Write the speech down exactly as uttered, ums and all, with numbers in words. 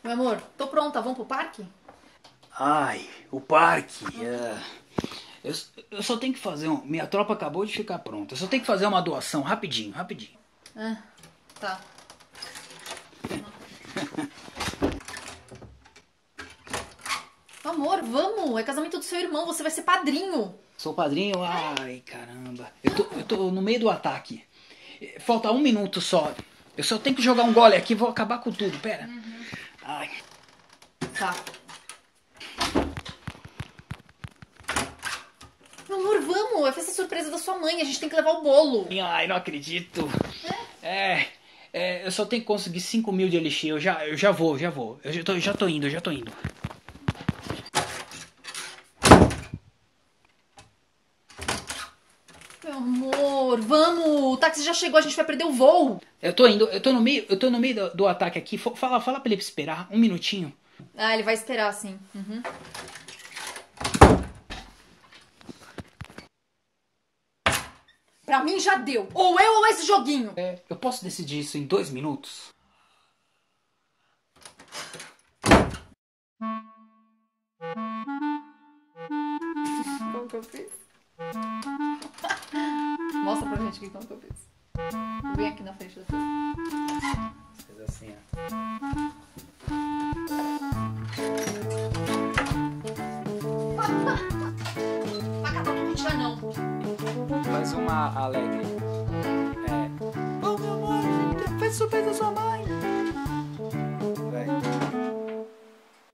Meu amor, tô pronta, vamos pro parque? Ai, o parque. é, Eu, eu só tenho que fazer um. Minha tropa acabou de ficar pronta. Eu só tenho que fazer uma doação rapidinho, rapidinho. Ah, tá. Amor, vamos! É casamento do seu irmão, você vai ser padrinho! Sou padrinho? Ai, caramba. Eu tô, eu tô no meio do ataque. Falta um minuto só. Eu só tenho que jogar um gole aqui, vou acabar com tudo. Pera. Ai. Tá. Meu amor, vamos! É festa surpresa da sua mãe, a gente tem que levar o bolo! Ai, não acredito. É. é, eu só tenho que conseguir cinco mil de elixir. Eu já, eu já vou, já vou. Eu já tô, já tô indo, já tô indo. Meu amor, vamos! O táxi já chegou, a gente vai perder o voo! Eu tô indo, eu tô no meio, eu tô no meio do, do ataque aqui. F- Fala, fala pra ele esperar um minutinho. Ah, ele vai esperar, sim. Uhum. Pra mim já deu! Ou eu ou esse joguinho! É, eu posso decidir isso em dois minutos? Como que eu fiz? Mostra pra gente aqui como que eu fiz. Vem aqui na frente da sua. Faz assim, ó. Vai catar tudo, mentira não! Faz uma alegre. É. Oh, meu amor, faz surpresa da sua mãe.